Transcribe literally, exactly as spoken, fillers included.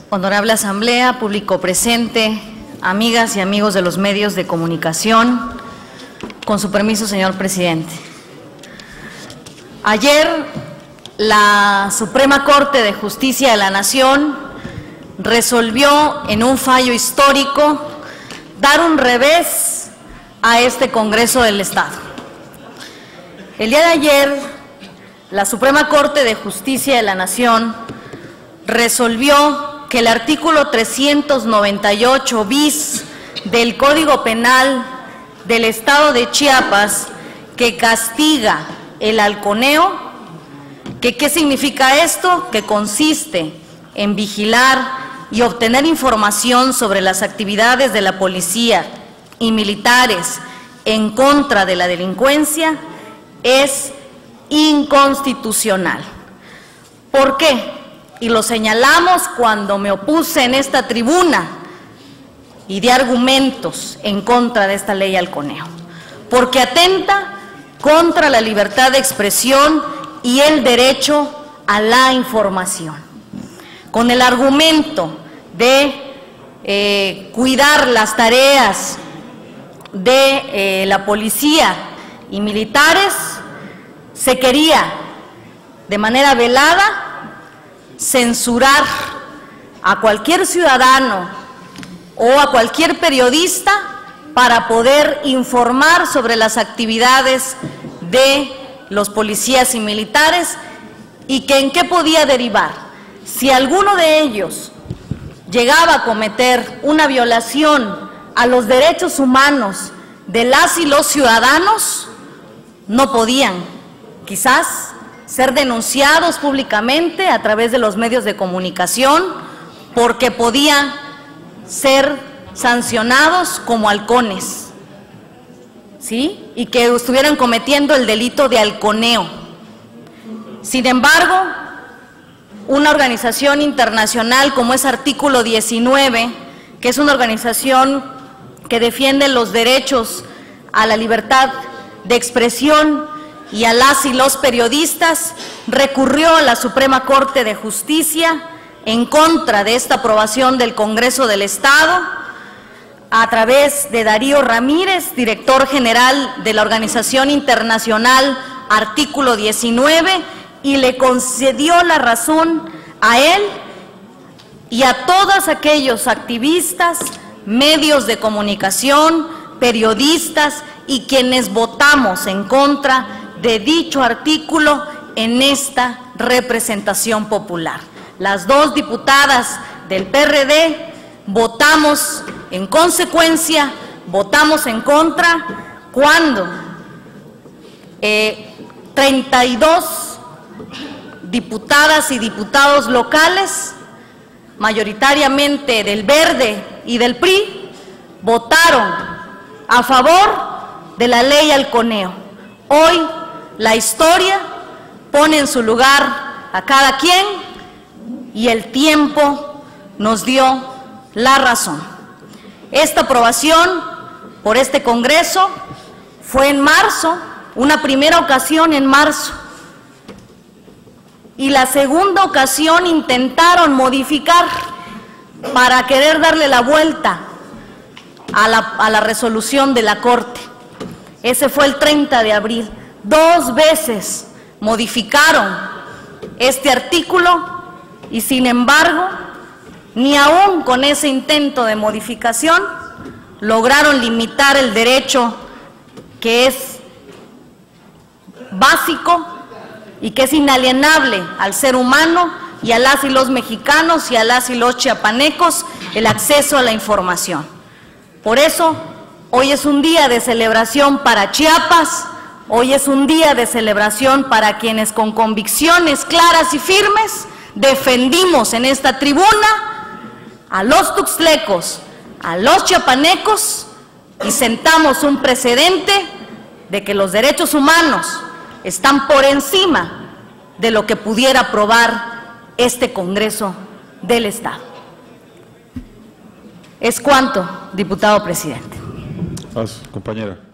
Honorable Asamblea, público presente, amigas y amigos de los medios de comunicación, con su permiso, señor presidente. Ayer, la Suprema Corte de Justicia de la Nación resolvió en un fallo histórico dar un revés a este Congreso del Estado. El día de ayer, la Suprema Corte de Justicia de la Nación resolvió que el artículo trescientos noventa y ocho bis del Código Penal del Estado de Chiapas, que castiga el halconeo, que ¿qué significa esto? Que consiste en vigilar y obtener información sobre las actividades de la policía y militares en contra de la delincuencia, es inconstitucional. ¿Por qué? Y lo señalamos cuando me opuse en esta tribuna y di argumentos en contra de esta ley halconeo, porque atenta contra la libertad de expresión y el derecho a la información, con el argumento de eh, cuidar las tareas de eh, la policía y militares. Se quería de manera velada censurar a cualquier ciudadano o a cualquier periodista para poder informar sobre las actividades de los policías y militares, y que en qué podía derivar. Si alguno de ellos llegaba a cometer una violación a los derechos humanos de las y los ciudadanos, no podían, quizás, ser denunciados públicamente a través de los medios de comunicación, porque podían ser sancionados como halcones, ¿sí? Y que estuvieran cometiendo el delito de halconeo. Sin embargo, una organización internacional como es Artículo diecinueve, que es una organización que defiende los derechos a la libertad de expresión y a las y los periodistas, recurrió a la Suprema Corte de Justicia en contra de esta aprobación del Congreso del Estado, a través de Darío Ramírez, director general de la Organización Internacional Artículo diecinueve, y le concedió la razón a él y a todos aquellos activistas, medios de comunicación, periodistas y quienes votamos en contra de dicho artículo en esta representación popular. Las dos diputadas del P R D votamos en consecuencia, votamos en contra cuando eh, treinta y dos diputadas y diputados locales, mayoritariamente del Verde y del P R I, votaron a favor de la ley halconeo. Hoy la historia pone en su lugar a cada quien y el tiempo nos dio la razón. Esta aprobación por este Congreso fue en marzo, una primera ocasión en marzo, y la segunda ocasión intentaron modificar para querer darle la vuelta a la, a la resolución de la Corte. Ese fue el treinta de abril. Dos veces modificaron este artículo y, sin embargo, ni aún con ese intento de modificación lograron limitar el derecho que es básico y que es inalienable al ser humano y a las y los mexicanos y a las y los chiapanecos, el acceso a la información. Por eso, hoy es un día de celebración para Chiapas, hoy es un día de celebración para quienes con convicciones claras y firmes defendimos en esta tribuna a los tuxtlecos, a los chiapanecos, y sentamos un precedente de que los derechos humanos están por encima de lo que pudiera aprobar este Congreso del Estado. Es cuanto, diputado presidente. Paz, compañera.